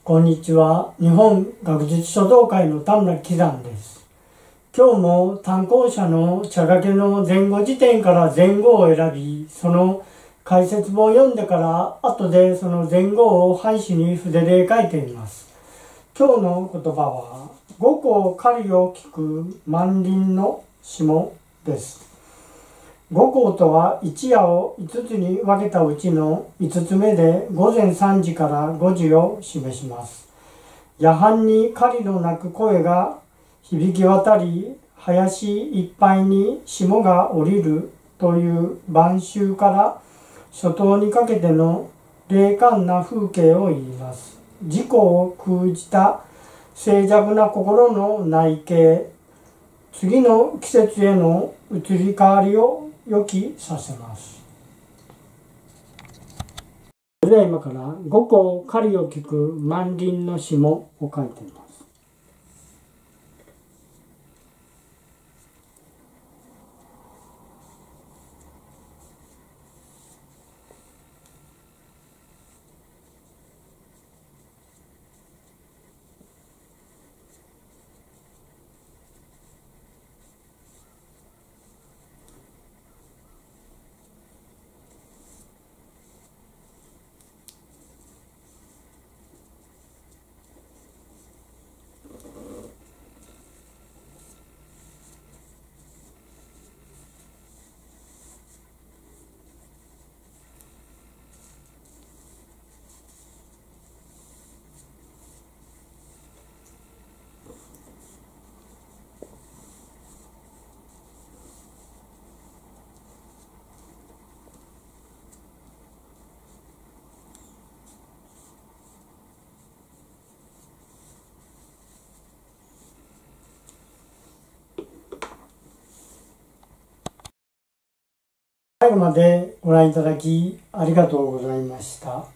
こんにちは。日本学術書道会の田村喜山です。今日も単行者の茶掛けの前後辞典から前後を選び、その解説本を読んでから後でその前後を半紙に筆で書いてみます。今日の言葉は五行狩りを聞く万輪の霜です。五行とは一夜を5つに分けたうちの5つ目で午前3時から5時を示します。夜半に狩りの鳴く声が響き渡り、林いっぱいに霜が降りるという晩秋から初冬にかけての冷寒な風景を言います。自己を空じた静寂な心の内径、次の季節への移り変わりを予期させます。それでは今から五行狩りを聞く万輪の霜を書いてみます。最後までご覧いただきありがとうございました。